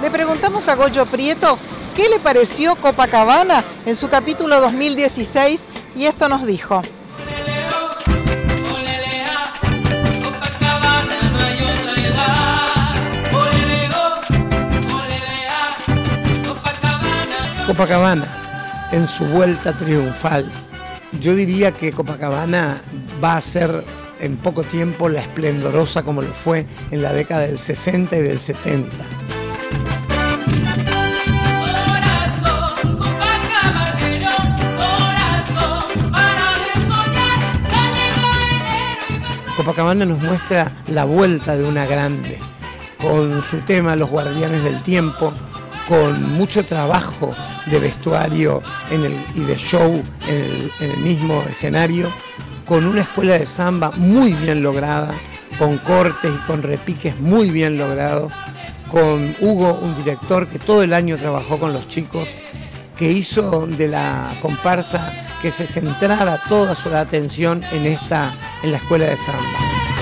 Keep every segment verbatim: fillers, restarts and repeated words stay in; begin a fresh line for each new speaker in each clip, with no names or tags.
Le preguntamos a Goyo Prieto qué le pareció Copacabana en su capítulo dos mil dieciséis y esto nos dijo.
Copacabana, en su vuelta triunfal, yo diría que Copacabana va a ser en poco tiempo la esplendorosa como lo fue en la década del sesenta y del setenta. Copacabana nos muestra la vuelta de una grande, con su tema Los Guardianes del Tiempo, con mucho trabajo de vestuario en el, y de show en el, en el mismo escenario, con una escuela de samba muy bien lograda, con cortes y con repiques muy bien logrados, con Hugo, un director que todo el año trabajó con los chicos, que hizo de la comparsa que se centrara toda su atención en, esta, en la escuela de samba.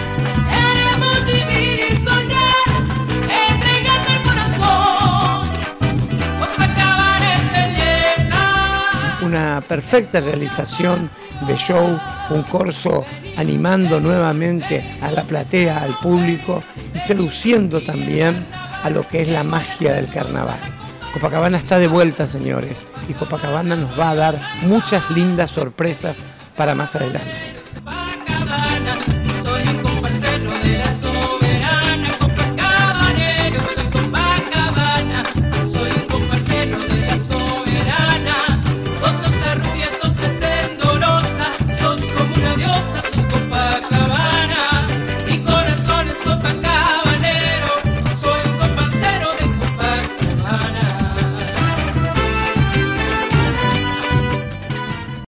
Una perfecta realización de show, un corso animando nuevamente a la platea, al público y seduciendo también a lo que es la magia del carnaval. Copacabana está de vuelta, señores, y Copacabana nos va a dar muchas lindas sorpresas para más adelante.